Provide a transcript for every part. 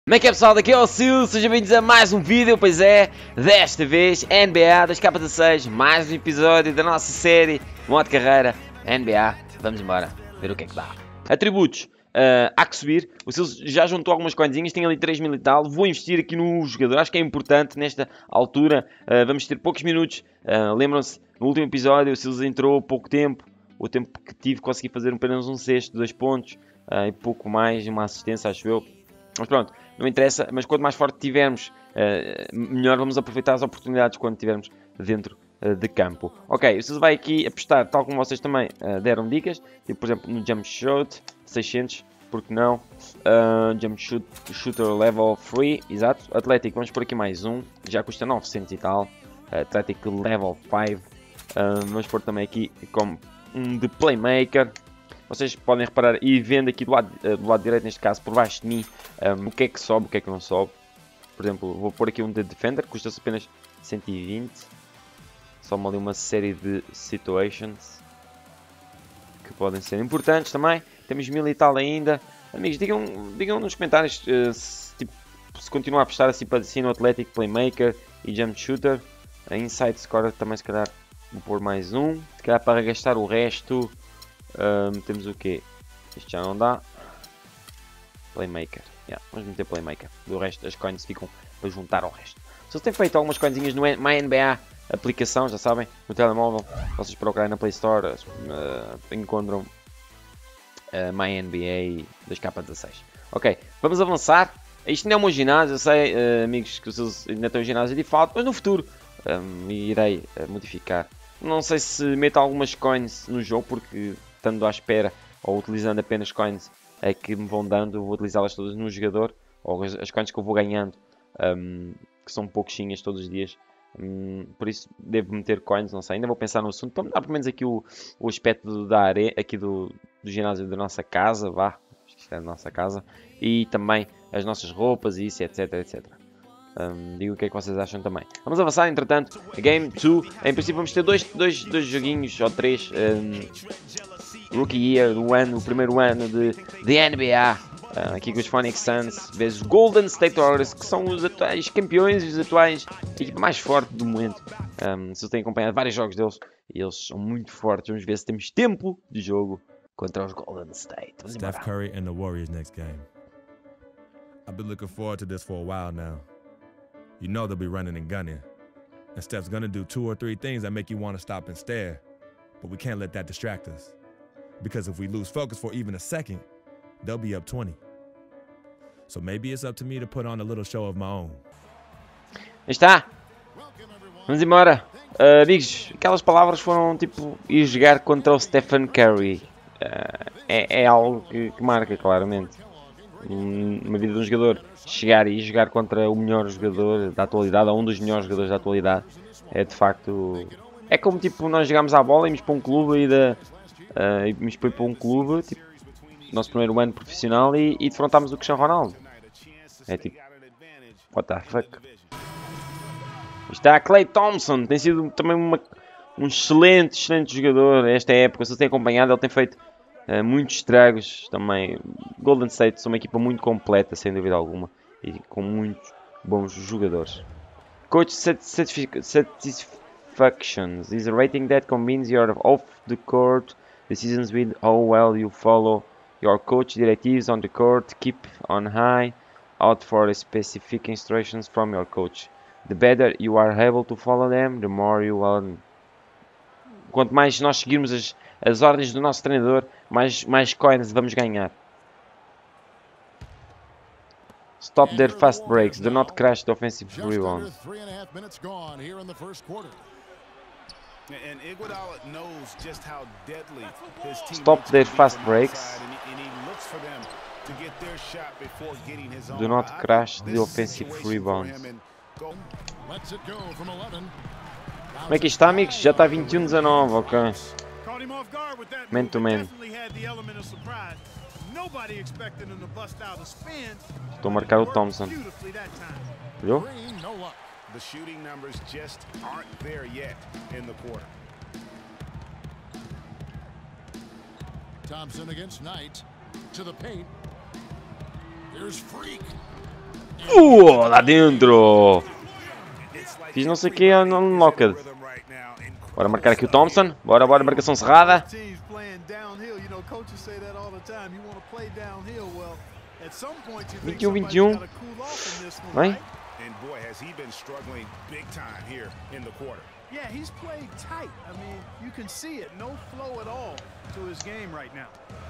Como é que é, pessoal? Daqui é o Sil, sejam bem-vindos a mais um vídeo. Pois é, desta vez NBA 2K16, mais um episódio da nossa série modo carreira NBA. Vamos embora ver o que é que dá. Atributos, há que subir. O Sil já juntou algumas coisinhas, tem ali 3.000 e tal. Vou investir aqui no jogador, acho que é importante nesta altura. Vamos ter poucos minutos. Lembram-se, no último episódio o Sil entrou pouco tempo. O tempo que tive consegui fazer apenas um sexto, 2 pontos e pouco mais, uma assistência, acho eu. Mas pronto, não interessa, mas quanto mais forte tivermos, melhor vamos aproveitar as oportunidades quando estivermos dentro de campo. Ok, vocês vai aqui apostar, tal como vocês também deram dicas, tipo por exemplo no Jump Shot, 600, porque não? Jump Shooter Level 3, exato. Atlético, vamos por aqui mais um, já custa 900 e tal. Atlético Level 5, vamos pôr também aqui como um de Playmaker. Vocês podem reparar e vendo aqui do lado direito, neste caso, por baixo de mim, o que é que sobe, o que é que não sobe. Por exemplo, vou pôr aqui um de Defender, custa-se apenas 120. Só-me ali uma série de situations que podem ser importantes também. Temos 1000 e tal ainda. Amigos, digam nos comentários se continuar a apostar assim para no Atlético, Playmaker e Jump Shooter. A Inside Scorer também, se calhar, vou pôr mais um. Se calhar para gastar o resto... temos o quê? Isto já não dá. Playmaker. Vamos meter Playmaker. Do resto, as coins ficam para juntar ao resto. Se vocês têm feito algumas coisinhas no MyNBA aplicação, já sabem, no telemóvel, vocês procurarem na Play Store, encontram MyNBA 2K16. Ok, vamos avançar. Isto não é um ginásio, eu sei, amigos, que vocês ainda têm um ginásio de default, mas no futuro irei modificar. Não sei se meto algumas coins no jogo, porque estando à espera ou utilizando apenas coins que me vão dando, vou utilizá-las todas no jogador, ou as coins que eu vou ganhando, que são pouquinhas todos os dias. Por isso devo meter coins, não sei, ainda vou pensar no assunto, para mudar pelo menos aqui o aspecto da área, aqui do ginásio da nossa casa, isto é da nossa casa, e também as nossas roupas e isso, etc, etc. Digo o que é que vocês acham também. Vamos avançar, entretanto, Game 2. Em princípio vamos ter dois joguinhos, ou 3. Rookie Year, o primeiro ano de NBA. Aqui com os Phoenix Suns, vezes Golden State Warriors, que são os atuais campeões e os atuais equipa mais forte do momento. Vocês têm acompanhado vários jogos deles e eles são muito fortes. Vamos ver se temos tempo de jogo contra os Golden State. Steph Curry and the Warriors next game. I've been looking forward to this for a while now. You know they'll be running and gunning. And Steph's gonna do 2 or 3 things that make you want to stop and stare. But we can't let that distract us. Because if we lose focus for even a second, they'll be up 20. So maybe it's up to me to put on a little show of my own. Está. Vamos embora. Amigos, aquelas palavras foram tipo ir jogar contra o Stephen Curry. É algo que marca claramente. Uma vida de um jogador, chegar e jogar contra o melhor jogador da atualidade, ou um dos melhores jogadores da atualidade, é de facto... É como tipo nós jogámos à bola, íamos para um clube íamos para um clube, tipo, nosso primeiro ano profissional e defrontámos o Cristiano Ronaldo. É tipo, what the fuck? Está Klay Thompson, tem sido também um excelente jogador esta época. Se você tem acompanhado, ele tem feito muitos estragos também. Golden State são uma equipa muito completa, sem dúvida alguma, e com muitos bons jogadores. Coach Satisfactions is a rating that combines your off the court decisions with how well you follow your coach directives on the court. Keep on high out for specific instructions from your coach. The better you are able to follow them, the more you will. Quanto mais nós seguirmos as ordens do nosso treinador, mais coins vamos ganhar. Stop their fast breaks. Do not crash the offensive rebound. Stop their fast breaks. Do not crash the offensive rebound. Como é que está, amigos? Já está 21-19, ok. Man to man. Estou a marcar o Thompson. Viu? Thompson against Knight to the paint. Here's Freak. Lá dentro. Fiz não sei o que, unlocked. Bora marcar aqui o Thompson. Bora, marcação cerrada. 21-21. Bem? Yeah, he's played tight. I mean, you can see it. No flow at all to his game right now.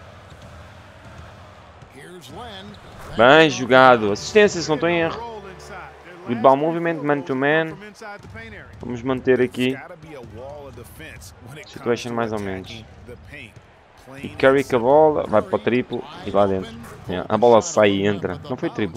Bem jogado. Assistência, se não estou em erro. Good ball movement, man to man. Vamos manter aqui. Situation mais ou menos. E carry com a bola. Vai para o triplo e lá dentro. Yeah. A bola sai e entra. Não foi triplo.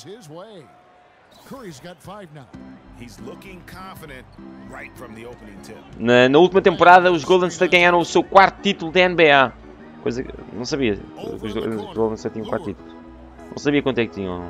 Na última temporada, os Golden State ganharam o seu quarto título da NBA. Coisa que não sabia. Os Golden State tinham 4 títulos. Não sabia quanto é que tinham.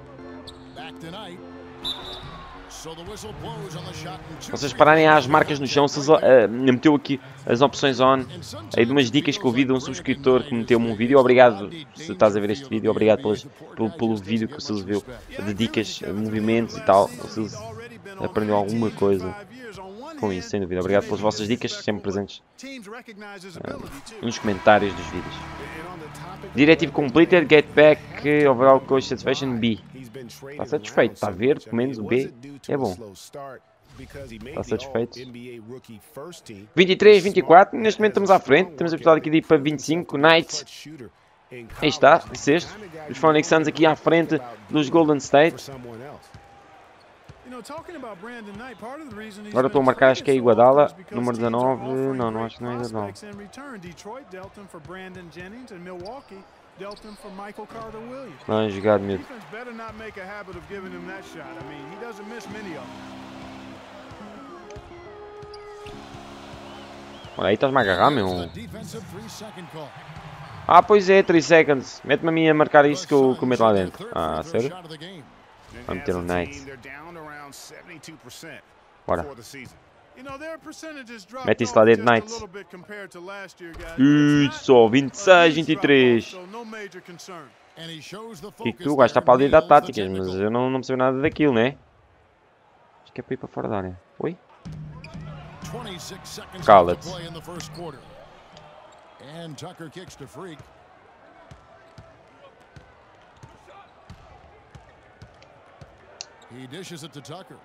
Se vocês pararem às marcas no chão, meteu aqui as opções on. Aí de umas dicas que eu vi de um subscritor que meteu-me um vídeo. Obrigado, se estás a ver este vídeo, obrigado pelo vídeo que o Silvio viu de dicas, movimentos e tal. O Silvio aprendeu alguma coisa com isso, sem dúvida. Obrigado pelas vossas dicas, sempre presentes nos comentários dos vídeos. Directive completed, get back, overall coach satisfaction B. Está satisfeito, está a ver, pelo menos o B é bom. Está satisfeito. 23, 24, neste momento estamos à frente. Temos a possibilidade aqui de ir para 25, Knight. Aí está, sexto. Os Phoenix Suns aqui à frente dos Golden State. Agora estou a marcar, acho que é Iguodala, número 19. Não acho que não é Iguodala. Não, jogado mesmo. Olha aí, estás-me a agarrar, meu. Ah, pois é, 3 seconds. Mete-me a mim a marcar isso que eu meto lá dentro. Ah, sério? Vamos meter um Knight. Bora. Mete isso lá dentro, Knight. Só 26, 23. E que tu gajo está para ali dar táticas, mas eu não percebo nada daquilo, né? Acho que é para ir para fora da área. Oi? Cala-te. He dishes it to Tucker.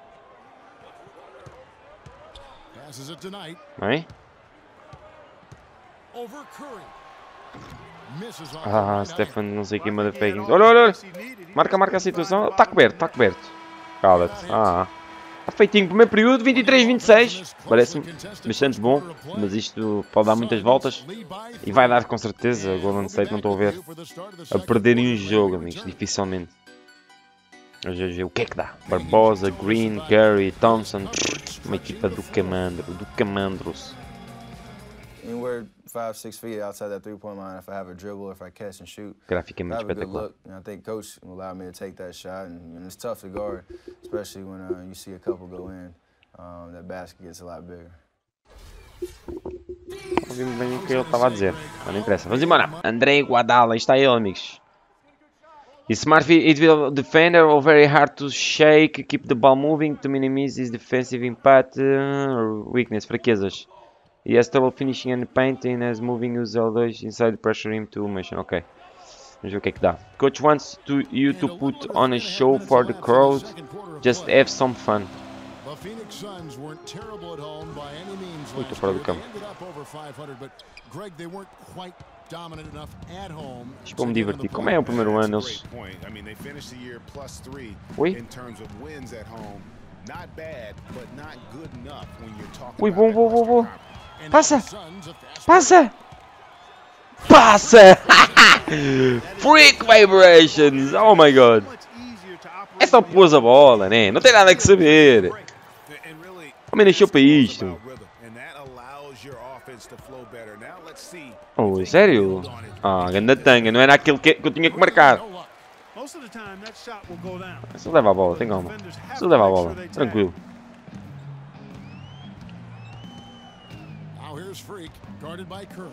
Passes it tonight. Bem? Over Curry. Ah, Stephen, não sei que motherfucking. Olha. Marca a situação. Está coberto. Cala-te. Está feitinho. Primeiro período, 23, 26. Parece-me bastante bom. Mas isto pode dar muitas voltas. E vai dar com certeza. Golden State, não estou a ver. A perderem um jogo, amigos. Dificilmente. O que é que dá? Barbosa, Green, Curry, Thompson. Uma equipa do Camandros. Anywhere 5, 6 feet outside that three-point line, if I have a dribble, if I catch and shoot, Graficamente I have a good espetacular. look. And I think coach will allow me to take that shot, and it's tough to guard, especially when you see a couple go in. That basket gets a lot bigger. Não vimos bem o que ele estava a dizer, mas não interessa. Vamos embora. André Iguodala, aí está ele, amigos. Smart individual defender, or very hard to shake, keep the ball moving to minimize his defensive impact, weakness, fraquezas. He has trouble finishing and painting as moving os L2 inside pressure him to motion. Ok. Vamos ver o que é que dá. Coach wants you to put on a show for the crowd. Just have some fun. Muito fora do campo. Isto para me divertir. Como é o primeiro ano eles... Ui? Ui, bom. Passa! Freak vibrations! Oh my god! É só pôs a bola, né? Não tem nada que saber. Como nasceu para isto? Oh, sério? Ah, ganda tanga, não era aquele que eu tinha que marcar. Se leva a bola, tem calma. Se leva a bola, tranquilo. Freak, guarded by Curry.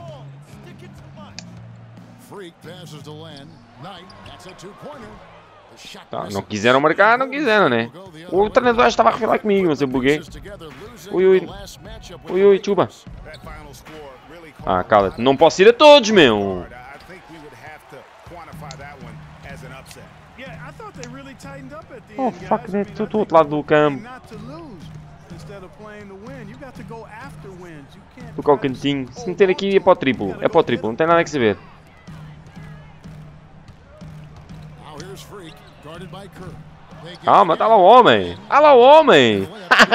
Freak passes to Len. Knight, that's a two-pointer. Tá, não quiseram marcar, não quiseram, né? O treinador estava a revelar comigo, mas eu buguei. Ui, ui. Ui, ui, chuba. Ah, cala-te. Não posso ir a todos, meu. Oh, fuck, né? Estou do outro lado do campo. Do qual cantinho. Se meter aqui é para o triplo. É para o triplo, não tem nada a saber. Calma, está lá o homem. Está lá o homem.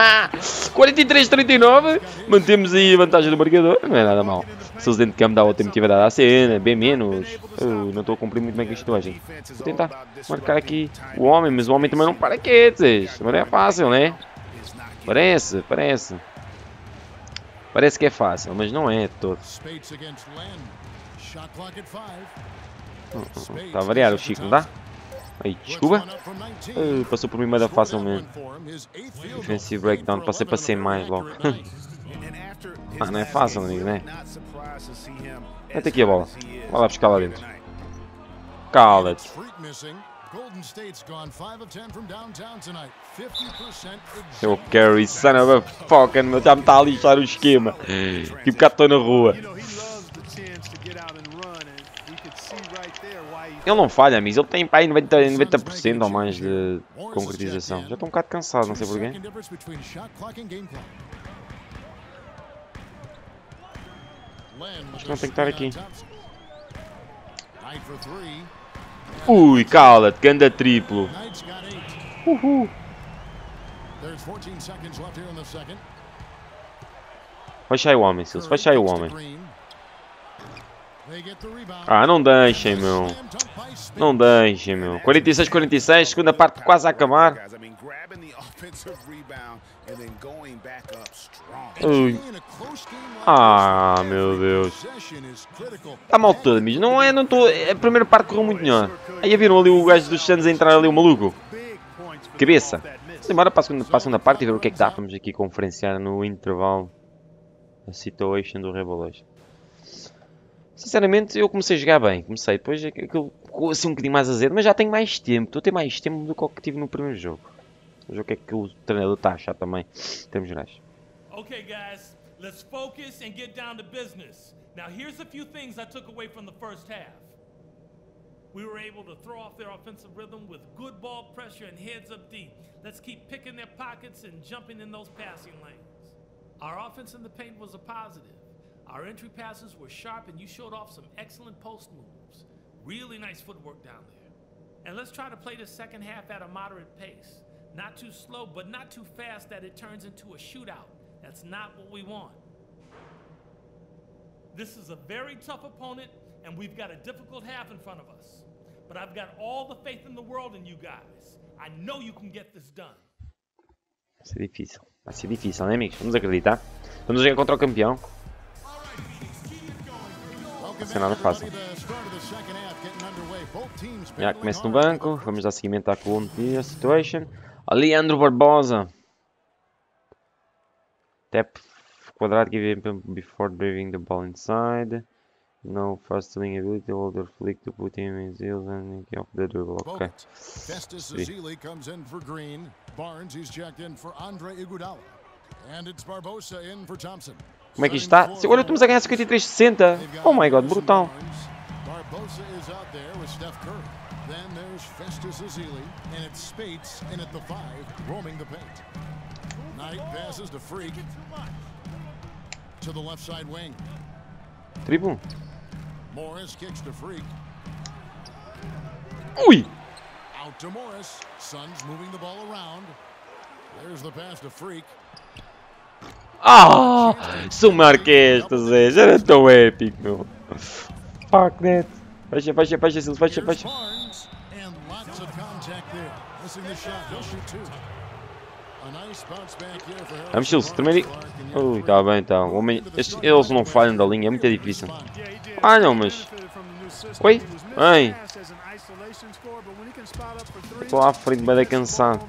43-39. Mantemos aí a vantagem do marcador. Não é nada mal. Se eles dentro de campo dá o tempo que tiver dado à cena. Bem menos. Não estou a cumprir muito bem com isto hoje. Vou tentar marcar aqui o homem. Mas o homem também não para quietos. Também não é fácil, né? Parece. Parece que é fácil, mas não é todo. Está a variar o Chico, não dá? Aí, desculpa. Passou por mim mais facilmente. Defensive breakdown, passei para 100 mais logo. Não é fácil, amigo, né? Mete aqui a bola. Vai lá buscar lá dentro. Cala-te. Seu Curry, son of a fucking, meu, já me está a lixar o esquema. Tipo cá estou na rua. Ele não falha, amigos. Ele tem pai 90% ou mais de concretização. Já estou um bocado cansado, não sei porquê. Acho que não tem que estar aqui. Ui, cala-te, ganda triplo. Fecha aí o homem, Silas, fecha aí o homem. Ah, não deixem, meu. Não deixem, meu. 46-46, segunda parte quase a acabar. Ui. Ah, meu Deus. Está mal todo, amigos. Não estou. A primeira parte correu muito melhor. Aí viram ali o gajo dos Santos a entrar ali, o maluco. Cabeça. Embora para a segunda parte e ver o que é que dá. Vamos aqui conferenciar no intervalo a situation do Revelation. Sinceramente, eu comecei a jogar bem. Comecei, depois aquilo ficou assim um bocadinho mais azedo, mas já tenho mais tempo. Estou a ter mais tempo do que o que tive no primeiro jogo. Vamos ver o que é que o treinador está a achar também, em termos gerais. Okay, guys, let's focus and get down to business. Now, here's a few things I took away from the first half. We were able to throw off their offensive rhythm with good ball pressure and heads up deep. Let's keep picking their pockets and jumping in those passing lanes. Our offense in the paint was a positive. Our entry passes were sharp and you showed off some excellent post moves. Really nice footwork down there. And let's try to play the second half at a moderate pace. Not too slow, but not too fast that it turns into a shootout. That's not what we want. This is a very tough opponent, and we've got a difficult half in front of us. But I've got all the faith in the world in you guys. I know you can get this done. Vai ser difícil, né, amigos? Vamos acreditar. Vamos jogar contra o campeão. Não vai ser nada fácil. Já começa no banco. Vamos dar seguimento à Columbia Situation. Leandro Barbosa. Tap quadrado, give him before driving the ball inside. No fastling ability, older flick to put him in zeal and off the dribble. Ok. Festus Ezeli comes in for Green. Barnes is checked in for Andre Iguodala. And it's Barbosa in for Thompson. Como é que isto está? Olha, estamos a ganhar 53-60. Oh my god, brutal. Barbosa is out there with Steph Curry. Then there's Festus Ezeli, and it's Spates in at the 5, roaming the paint. Knight passes to Freak. To the left side wing. Triplo. Morris kicks to Freak. Ui! Out to Morris. Suns moving the ball around. There's the pass to Freak. Ah! Sou marquesta, Zé. Já era tão épico, meu. Fuck that. Fecha, fecha, fecha, Silas. Fecha, fecha. And lots of contact there. Missing the shot. He'll shoot two. A nice bounce back here for Harrison. Vamos, Silas. Termina. Ui, tá bem, tá. Eles não falham da linha. É muito difícil. Ah, não, mas... Oi? Ai. Estou lá à frente, bem cansado.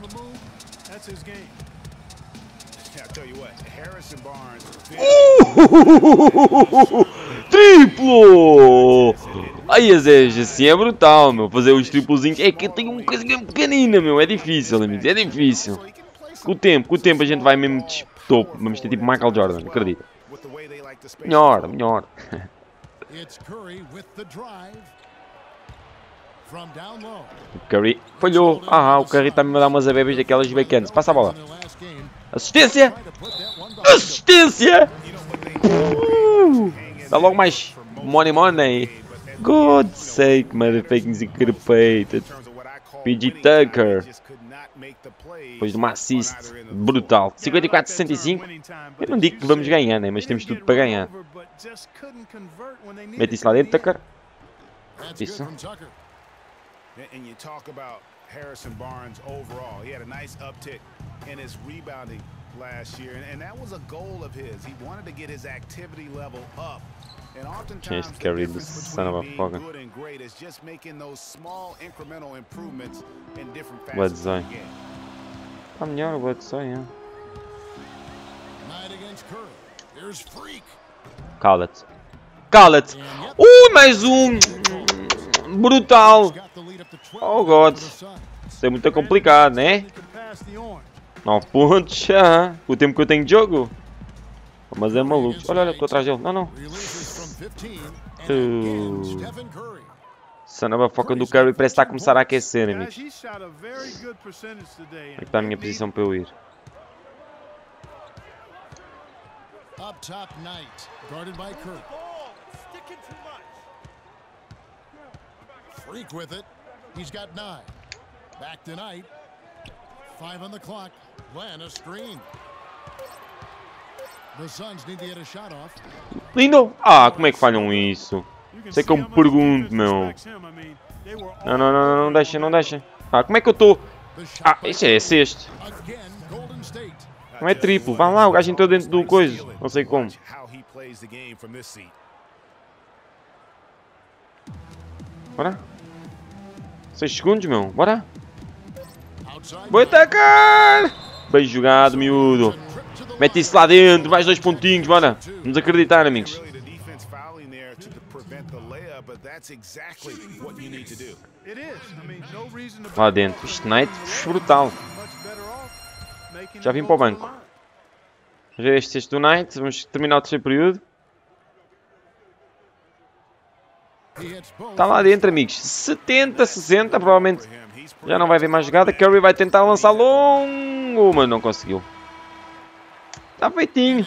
Triplo! Ai, assim é brutal, meu. Fazer os triplozinhos. É que eu tenho uma coisa pequenina, meu. É difícil, amigos. É difícil. Com o tempo a gente vai mesmo de topo. Vamos ter tipo Michael Jordan, acredito. Melhor, melhor. O Curry falhou. Ah, o Curry está-me a dar umas abebas daquelas bacanas. Passa a bola. Assistência! Assistência! Dá logo mais money. God's sake, motherfucking increpated. PG Tucker. Depois de uma assist brutal. 54-65. Eu não digo que vamos ganhar, né? Mas temos tudo para ganhar. Mete isso lá dentro, Tucker. Isso. And you talk about Harrison Barnes overall. He had a nice uptick in his rebounding last year, and that was a goal of his. He wanted to get his activity level up. And oftentimes the difference between being good and great is just making those small incremental improvements in different facets of the game. Tá melhor o Bledsoe, é. Cala-te. Cala-te. Mais um. Brutal. Oh God. Isso é muito complicado, né? 9 pontos. O tempo que eu tenho de jogo. Mas é maluco. Olha, estou atrás dele. Não. Son of a fucking do Curry parece estar a começar a aquecer, amigos. Onde é que está a minha posição para eu ir? Up top, Knight, guarded by Curry. Freak with it. He's got 9. Back to Knight. 5 on the clock. Glenn, a screen. The Suns need to get a shot off. Lindo! Ah, como é que falham isso? Isso é que eu me pergunto, meu. Não deixa. Ah, como é que eu estou? Ah, isso é sexto. Não é triplo. Vá lá, o gajo entrou dentro do coisa. Não sei como. Bora. 6 segundos, meu. Bora. Vou atacar! Bem jogado, miúdo. Mete isso lá dentro. Mais 2 pontinhos, bora. Vamos acreditar, amigos. Lá dentro. Isto Knight, brutal. Já vim para o banco. Vamos ver este do Knight. Vamos terminar o terceiro período. Está lá dentro, amigos. 70-60. Provavelmente já não vai haver mais jogada. Curry vai tentar lançar longo, mas não conseguiu. Está feitinho.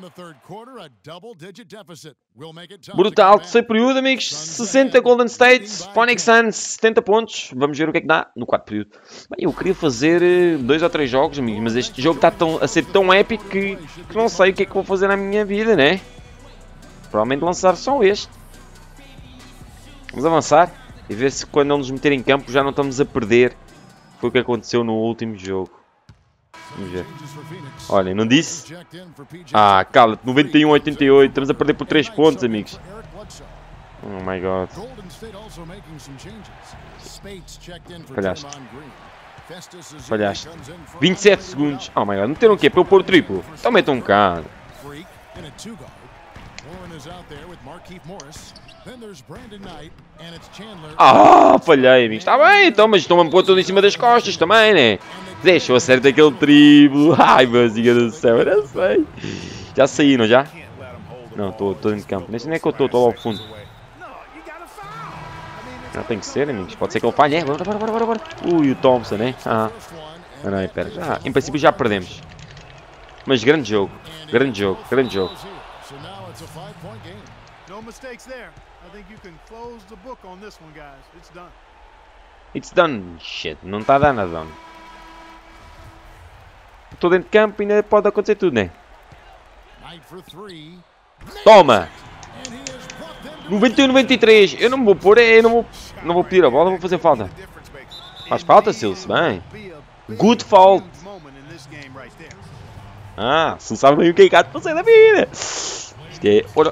Brutal. Terceiro período, amigos. 60 Golden State. Phoenix Suns, 70 pontos. Vamos ver o que é que dá no quarto período. Bem, eu queria fazer 2 ou 3 jogos, amigos. Mas este jogo está a ser tão épico que não sei o que é que vou fazer na minha vida, né? Provavelmente lançar só este. Vamos avançar e ver se quando eles nos meterem em campo já não estamos a perder. Foi o que aconteceu no último jogo. Vamos ver. Olhem, não disse? Ah, cala-te. 91-88. Estamos a perder por 3 pontos, amigos. Oh my God. Falhaste. 27 segundos. Oh my God. Meteram o quê? Para eu pôr o triplo? Então metam um bocado. Ah, falhei, amigos. Está bem, então, mas estão-me a pôr tudo em cima das costas também, né? Deixa eu acertar aquele triplo. Ai, meu Deus do céu, eu não sei. Já saíram, já? Não, estou dentro de campo. Nem sei nem é que eu estou lá ao fundo. Não tem que ser, amigos. Pode ser que ele falhe, é? Bora. Ui, o Thompson, né? Ah, não, espera. Já, em princípio já perdemos. Mas grande jogo. Grande jogo. It's done. Shit, não está a dar nada. Estou dentro de campo e ainda pode acontecer tudo, né? Toma! 91-93. Eu não vou pôr, não vou pedir a bola, vou fazer falta. Faz falta, Silce, bem. Good fault. Ah, você não sabe bem o que é gato para sair da vida. Isto é... Ora.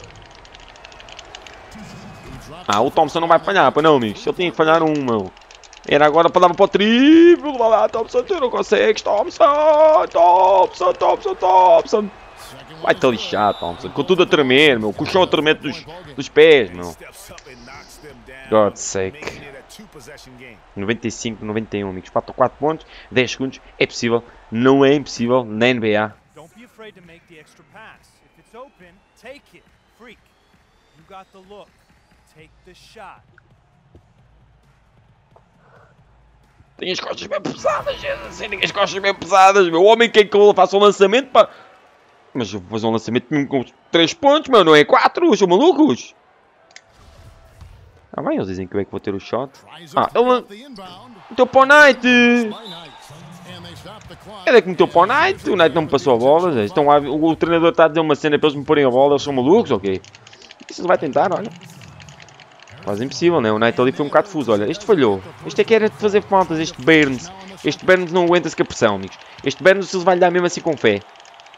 Ah, o Thompson não vai falhar, para não, amigos. Ele tinha que falhar um, meu. Era agora para dar para o triplo. Vai lá, Thompson, tu não consegues. Thompson. Vai-te lixar, Thompson. Com tudo a tremer, meu. Com o chão a tremer dos pés, meu. God's sake. 95, 91, amigos. Faltam 4 pontos, 10 segundos. É possível. Não é impossível na NBA. Don't be afraid to make the extra pass. If it's open, take it. Freak. You got the look. Take the shot. Tenho as costas bem pesadas, Jesus. Tenho as costas bem pesadas, meu. O homem quer que eu faça um lançamento, pá. Mas eu vou fazer um lançamento com 3 pontos, meu. Não é 4, são malucos. Ah, bem, eles dizem que eu é que vou ter o shot. Ah, ele meteu para o Knight. Ele é que meteu para o Knight. O Knight não me passou a bola. Estão a... O treinador está a dizer uma cena para eles me porem a bola. Eles são malucos, ok? Isso ele vai tentar, olha. Quase impossível, né? O Knight ali foi um bocado fuso. Olha, este falhou. Este é que era de fazer faltas. Este Burns. Este Burns não aguenta-se com a pressão, amigos. Este Burns se vai lhe dar mesmo assim com fé.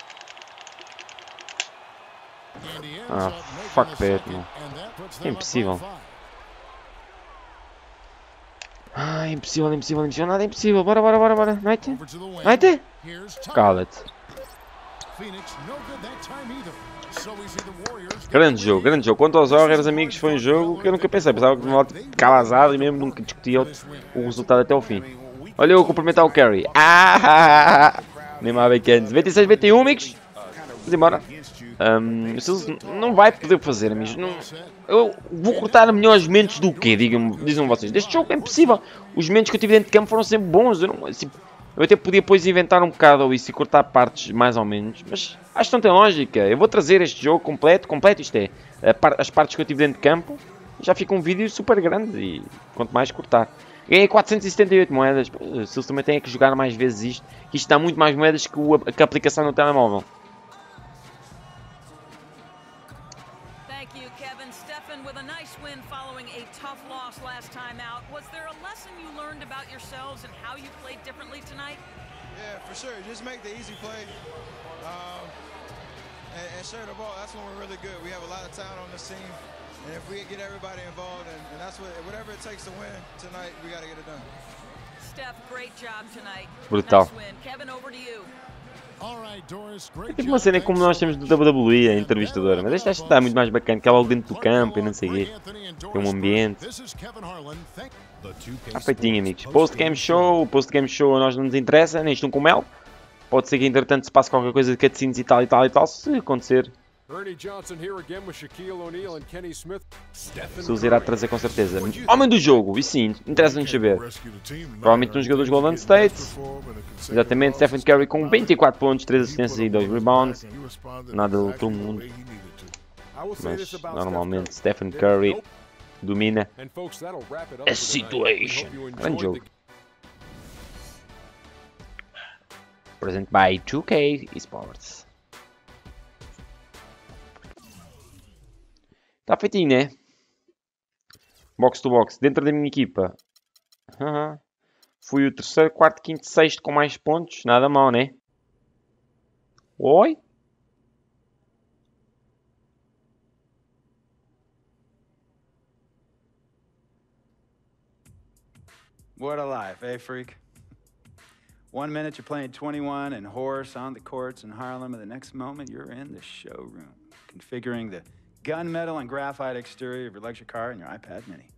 Ah, fuck that, meu. É impossível. Ah, impossível, impossível, impossível. Nada é impossível. Bora, bora, bora, bora. Knight? Knight? Cala-te. Grande jogo, grande jogo. Quanto aos Warriors, amigos, foi um jogo que eu nunca pensei. Pensava que me calazado e mesmo nunca discutia o resultado até o fim. Olha eu a cumprimentar o Curry. Nem mais bacanas. 26, 21, amigos. Vamos embora. Não vai poder fazer, amigos. Não, eu vou cortar melhores momentos do quê? Digam vocês. Deste jogo é impossível. Os momentos que eu tive dentro de campo foram sempre bons. Eu até podia depois inventar um bocado isso e cortar partes mais ou menos. Mas acho que não tem lógica. Eu vou trazer este jogo completo. Isto é, as partes que eu tive dentro de campo. Já fica um vídeo super grande. E quanto mais cortar. Ganhei 478 moedas. Se eles também têm que jogar mais vezes isto dá muito mais moedas que a aplicação no telemóvel. With a nice win following a tough loss last time out, was there a lesson you learned about yourselves and how you played differently tonight? Yeah, for sure. Just make the easy play and share the ball. That's when we're really good. We have a lot of talent on this team, and if we get everybody involved, and that's whatever it takes to win tonight, we got to get it done. Steph, great job tonight. Brutal. Nice win. Kevin, over to you. É tipo uma cena como nós temos do WWE, a entrevistadora, mas esta acho que está muito mais bacana, que é logo dentro do campo e não sei o quê. Tem um ambiente. Está feitinho, amigos. Post-game show a nós não nos interessa, nem estão com mel. Pode ser que entretanto se passe qualquer coisa de cutscenes e tal, se acontecer. Se os irá trazer com certeza. Homem do jogo, isso sim, interessa-nos saber. Provavelmente um jogador de Golden State. Exatamente, Stephen Curry com 24 pontos, 3 assistências e 2 rebounds. Nada do outro mundo. Mas normalmente Stephen Curry domina a situation. Grande jogo. Present by 2K Esports. Está feitinho, né? Box to box. Dentro da minha equipa. Fui o terceiro, quarto, quinto, sexto com mais pontos. Nada mal, né? Oi? What a life, eh, freak? 1 minute you're playing 21 and horse on the courts in Harlem, and the next moment you're in the showroom, configuring the gunmetal and graphite exterior of your luxury car and your iPad mini.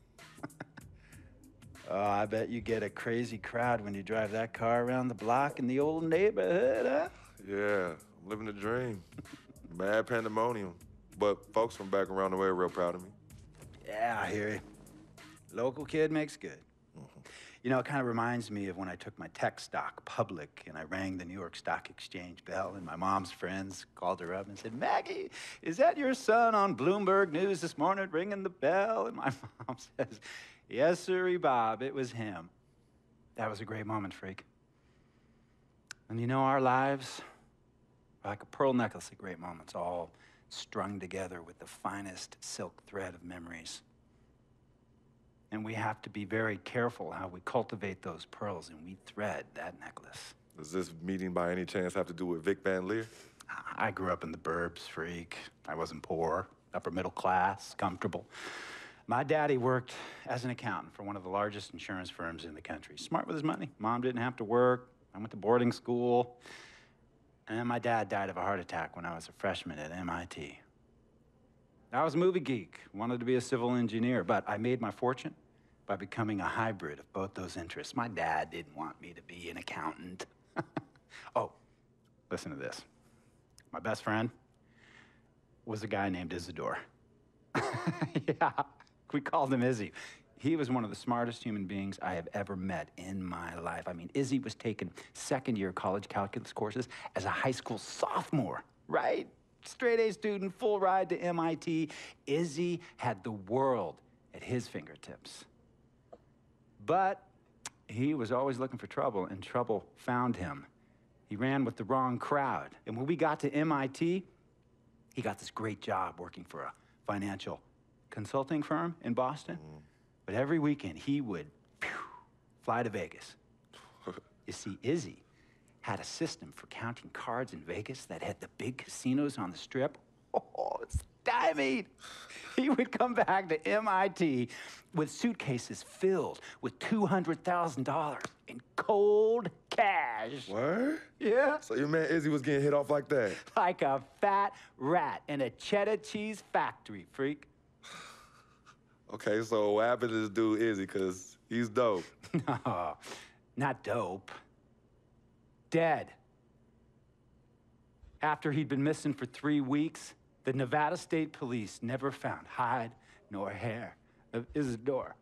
Oh, I bet you get a crazy crowd when you drive that car around the block in the old neighborhood, huh? Yeah, living the dream. Bad pandemonium. But folks from back around the way are real proud of me. Yeah, I hear you. Local kid makes good. You know, it kind of reminds me of when I took my tech stock public and I rang the New York Stock Exchange bell and my mom's friends called her up and said, Maggie, is that your son on Bloomberg News this morning ringing the bell? And my mom says, yes, sirree, Bob, it was him. That was a great moment, freak. And you know, our lives are like a pearl necklace of great moments, all strung together with the finest silk thread of memories. And we have to be very careful how we cultivate those pearls and we thread that necklace. Does this meeting by any chance have to do with Vic Van Leer? I grew up in the burbs, freak. I wasn't poor, upper middle class, comfortable. My daddy worked as an accountant for one of the largest insurance firms in the country. Smart with his money. Mom didn't have to work. I went to boarding school. And then my dad died of a heart attack when I was a freshman at MIT. I was a movie geek, wanted to be a civil engineer, but I made my fortune by becoming a hybrid of both those interests. My dad didn't want me to be an accountant. Oh, listen to this. My best friend was a guy named Isidore. Yeah, we called him Izzy. He was one of the smartest human beings I have ever met in my life. I mean, Izzy was taking second-year college calculus courses as a high school sophomore, right? Straight-A student, full ride to MIT. Izzy had the world at his fingertips. But he was always looking for trouble, and trouble found him. He ran with the wrong crowd. And when we got to MIT, he got this great job working for a financial consulting firm in Boston. But every weekend, he would fly to Vegas. You see, Izzy had a system for counting cards in Vegas that had the big casinos on the Strip. Oh, stymied. He would come back to MIT with suitcases filled with $200,000 in cold cash. What? Yeah. So your man Izzy was getting hit off like that? Like a fat rat in a cheddar cheese factory, freak. Okay, so what happened to this dude Izzy, because he's dope? No, not dope. Dead. After he'd been missing for 3 weeks, the Nevada State Police never found hide nor hair of Isidore.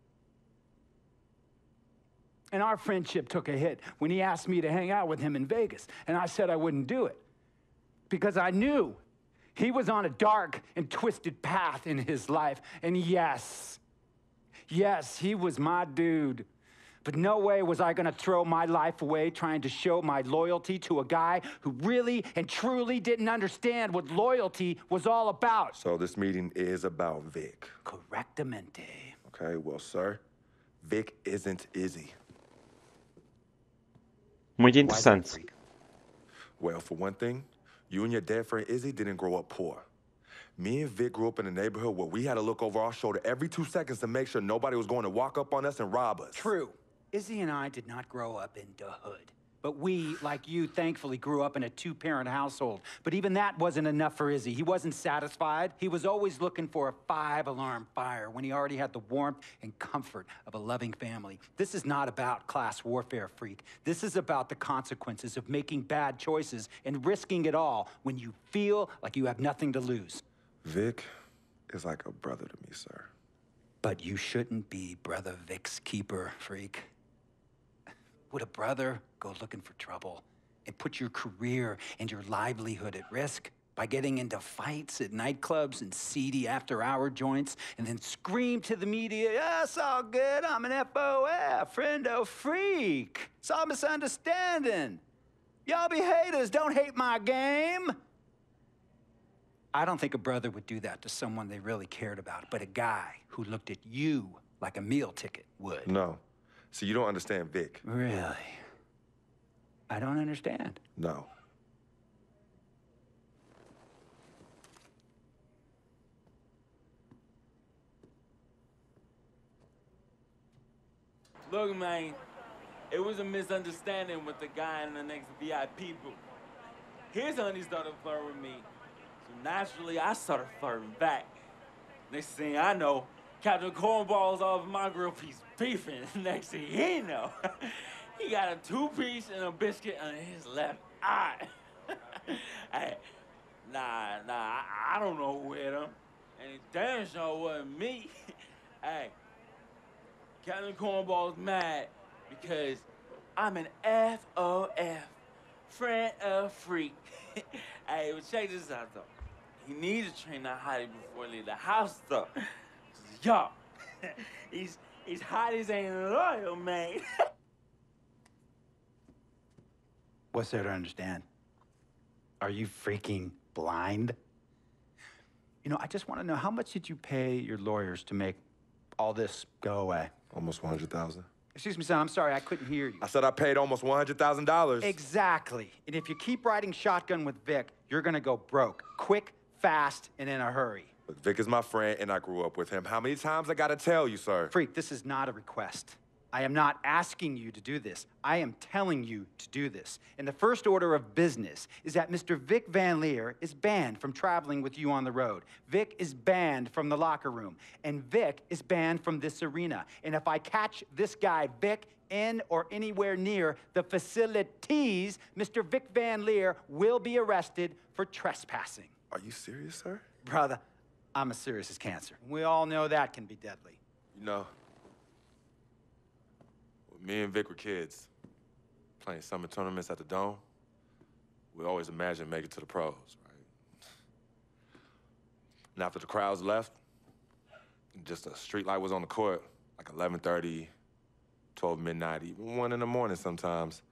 And our friendship took a hit when he asked me to hang out with him in Vegas, and I said I wouldn't do it because I knew he was on a dark and twisted path in his life. And yes, he was my dude. But no way was I gonna throw my life away trying to show my loyalty to a guy who really and truly didn't understand what loyalty was all about. So this meeting is about Vic. Correctamente. Okay, well, sir, Vic isn't Izzy. Muito interessante. Well, for one thing, you and your dead friend Izzy didn't grow up poor. Me and Vic grew up in a neighborhood where we had to look over our shoulder every 2 seconds to make sure nobody was going to walk up on us and rob us. True. Izzy and I did not grow up in the hood. But we, like you, thankfully grew up in a 2-parent household. But even that wasn't enough for Izzy. He wasn't satisfied. He was always looking for a 5-alarm fire when he already had the warmth and comfort of a loving family. This is not about class warfare, freak. This is about the consequences of making bad choices and risking it all when you feel like you have nothing to lose. Vic is like a brother to me, sir. But you shouldn't be Brother Vic's keeper, freak. Would a brother go looking for trouble and put your career and your livelihood at risk by getting into fights at nightclubs and seedy after-hour joints and then scream to the media, "Yeah, it's all good, I'm an FOF, friendo freak. It's all misunderstanding. Y'all be haters, don't hate my game." I don't think a brother would do that to someone they really cared about, but a guy who looked at you like a meal ticket would. No. See, you don't understand Vic. Really? I don't understand. No. Look, man, it was a misunderstanding with the guy in the next VIP booth. His honey started flirting with me, so naturally I started flirting back. Next thing I know, Captain Cornball's off my grill piece beefing. Next thing he know, he got a 2-piece and a biscuit on his left eye. Hey, I don't know who hit him, and it damn sure wasn't me. Hey, Captain Cornball's mad because I'm an FOF, friend of freak. Hey, well, check this out, though. He needs to train that hottie before he leave the house, though. Yo, he's hot as ain't loyal, man. What's there to understand? Are you freaking blind? You know, I just want to know, how much did you pay your lawyers to make all this go away? Almost $100,000. Excuse me, son, I'm sorry, I couldn't hear you. I said I paid almost $100,000. Exactly. And if you keep riding shotgun with Vic, you're gonna go broke. Quick, fast, and in a hurry. Look, Vic is my friend, and I grew up with him. How many times I gotta tell you, sir? Freak, this is not a request. I am not asking you to do this. I am telling you to do this. And the first order of business is that Mr. Vic Van Leer is banned from traveling with you on the road. Vic is banned from the locker room. And Vic is banned from this arena. And if I catch this guy, Vic, in or anywhere near the facilities, Mr. Vic Van Leer will be arrested for trespassing. Are you serious, sir? Brother, I'm as serious as cancer. We all know that can be deadly. You know, when me and Vic were kids, playing summer tournaments at the Dome, we always imagined making it to the pros, right? And after the crowds left, just a street light was on the court, like 11:30, 12 midnight, even 1 in the morning sometimes.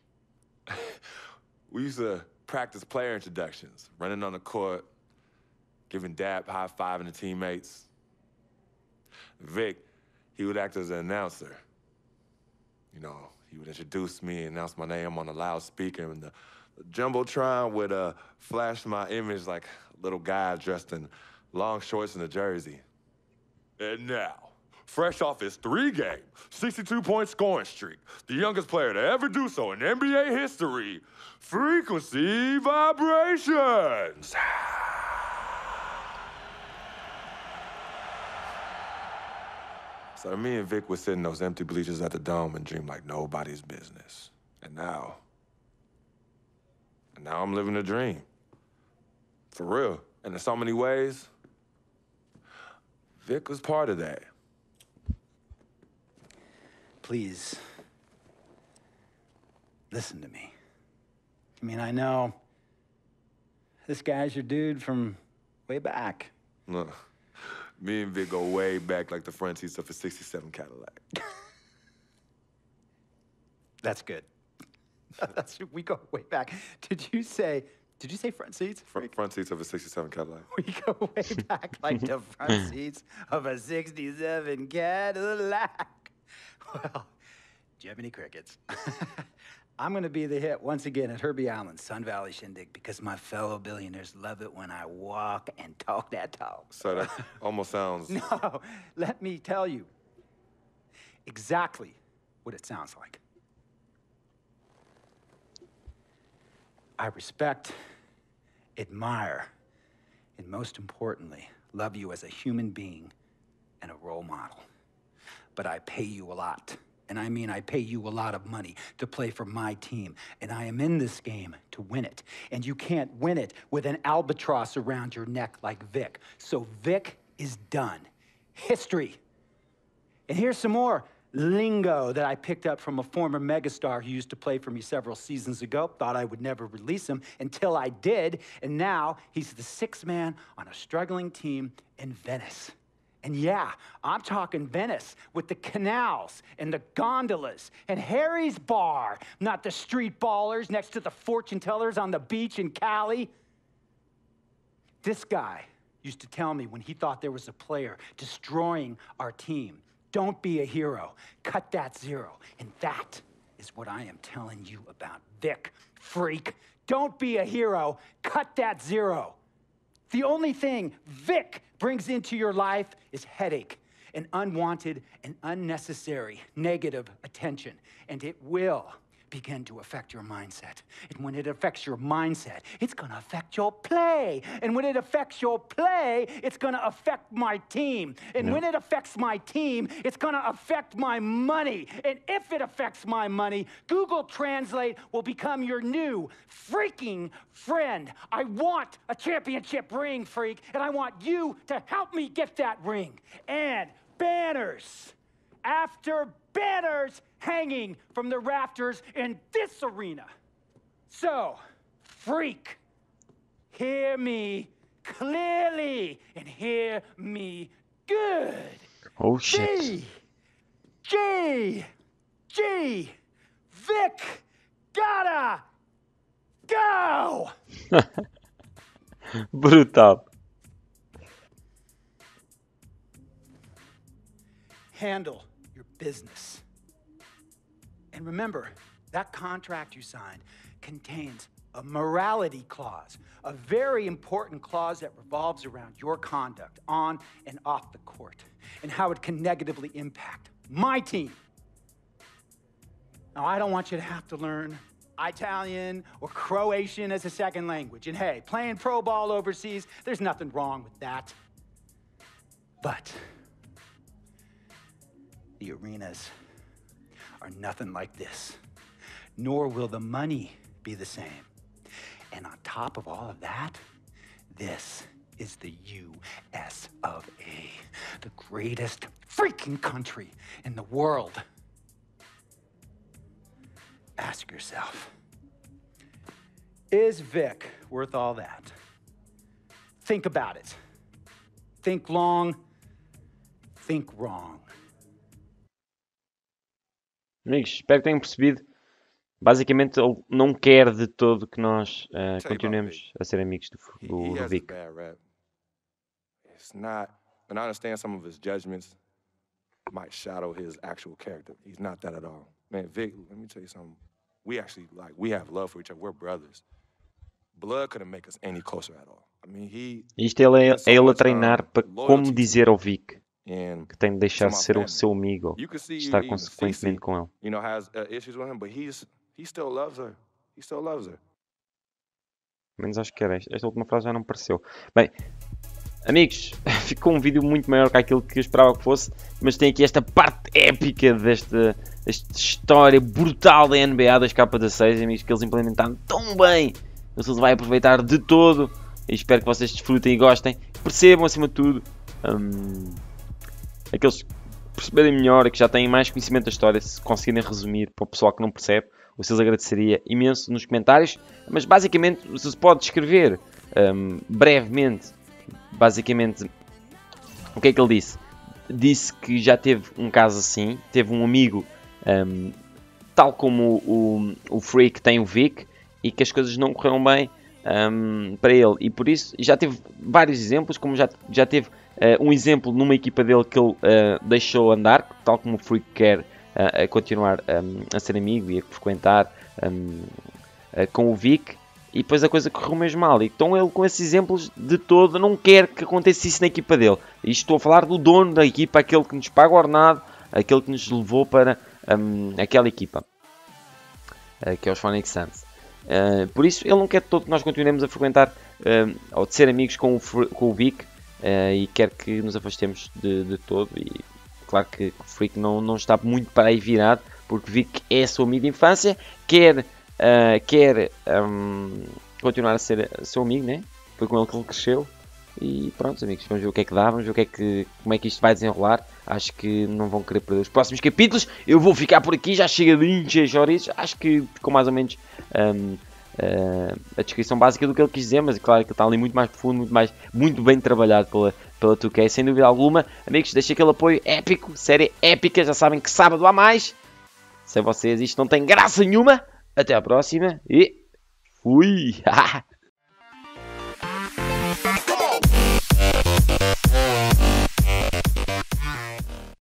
We used to practice player introductions, running on the court, giving dap, high-fiving the teammates. Vic, he would act as an announcer. You know, he would introduce me, announce my name on the loudspeaker, and the Jumbotron would flash my image like a little guy dressed in long shorts and a jersey. And now, fresh off his 3-game, 62-point scoring streak, the youngest player to ever do so in NBA history, Frequency Vibrations. So me and Vic would sit in those empty bleachers at the Dome and dream like nobody's business. And now I'm living a dream. For real. And in so many ways, Vic was part of that. Please, listen to me. I mean, I know this guy's your dude from way back. Look, me and Vic go way back like the front seats of a '67 Cadillac. That's good. We go way back. Did you say front seats? Front seats of a '67 Cadillac. We go way back like the front seats of a '67 Cadillac. Well, Jiminy Crickets. I'm gonna be the hit once again at Herbie Allen's Sun Valley Shindig because my fellow billionaires love it when I walk and talk that talk. So that almost sounds... No, let me tell you exactly what it sounds like. I respect, admire, and most importantly, love you as a human being and a role model. But I pay you a lot. And I mean, I pay you a lot of money to play for my team. And I am in this game to win it. And you can't win it with an albatross around your neck like Vic. So Vic is done. History. And here's some more lingo that I picked up from a former megastar who used to play for me several seasons ago. Thought I would never release him until I did. And now he's the 6th man on a struggling team in Venice. And yeah, I'm talking Venice with the canals and the gondolas and Harry's Bar, not the street ballers next to the fortune tellers on the beach in Cali. This guy used to tell me when he thought there was a player destroying our team, don't be a hero, cut that zero. And that is what I am telling you about Vic, freak. Don't be a hero, cut that zero. The only thing Vic brings into your life is headache and unwanted and unnecessary negative attention. And it will begin to affect your mindset. And when it affects your mindset, it's gonna affect your play. And when it affects your play, it's gonna affect my team. And when it affects my team, it's gonna affect my money. And if it affects my money, Google Translate will become your new freaking friend. I want a championship ring, freak, and I want you to help me get that ring. And banners after banners hanging from the rafters in this arena. So, freak, hear me clearly and hear me good. Oh, shit. G, Vic, gotta go. Brutal. Handle your business. And remember, that contract you signed contains a morality clause, a very important clause that revolves around your conduct on and off the court, and how it can negatively impact my team Now, I don't want you to have to learn Italian or Croatian as a second language. And hey, playing pro ball overseas, there's nothing wrong with that. But the arenas are nothing like this, nor will the money be the same. And on top of all of that, this is the US of A, the greatest freaking country in the world. Ask yourself, is Vic worth all that? Think about it. Think long, think wrong. Amigos, espero que tenham percebido. Basicamente, ele não quer de todo que nós continuemos a ser amigos do Vic. It's not, and I understand some of his judgments might shadow his actual character. He's not that at all. Man, Vic, let me tell you something. We actually, we have love for each other. We're brothers. Blood couldn't make us any closer at all. I mean, Isto é ele a treinar para como dizer ao Vic que tem de deixar de ser o seu amigo, estar consequentemente com ele. You know, has issues with him, but he still loves her. He still loves her. Menos acho que era esta última frase já não me pareceu. Bem, amigos, ficou um vídeo muito maior que aquilo que eu esperava que fosse, mas tem aqui esta parte épica desta história brutal da NBA 2K16, amigos, que eles implementaram tão bem. Você vai aproveitar de todo e espero que vocês desfrutem e gostem. Percebam acima de tudo, aqueles que perceberem melhor e que já têm mais conhecimento da história, se conseguirem resumir para o pessoal que não percebe, vocês agradeceria imenso nos comentários. Mas basicamente você pode descrever brevemente, basicamente, o que é que ele disse? Disse que já teve um caso assim, teve um amigo, tal como o Freak tem o Vic, e que as coisas não correram bem para ele, e por isso já teve vários exemplos, como já teve um exemplo numa equipa dele que ele deixou andar, tal como o Freak quer continuar a ser amigo e a frequentar com o Vic, e depois a coisa correu mesmo mal. Então ele, com esses exemplos de todo, não quer que aconteça isso na equipa dele. E estou a falar do dono da equipa, aquele que nos paga o ordenado, aquele que nos levou para aquela equipa, que é os Phoenix Suns. Por isso ele não quer todo que nós continuemos a frequentar ou de ser amigos com o Vic, e quer que nos afastemos de todo. E claro que o Freak não está muito para aí virado, porque Vic é seu amigo de infância, quer continuar a ser seu amigo, né? Foi com ele que ele cresceu. E pronto, amigos, vamos ver o que é que dá, vamos ver como é que isto vai desenrolar. Acho que não vão querer perder os próximos capítulos. Eu vou ficar por aqui, já chega de encher chouriços. Acho que ficou mais ou menos a descrição básica do que ele quis dizer, mas é claro que está ali muito mais profundo, muito bem trabalhado pela 2K, sem dúvida alguma. Amigos, deixem aquele apoio épico, série épica, já sabem que sábado há mais. Sem vocês isto não tem graça nenhuma. Até à próxima e fui!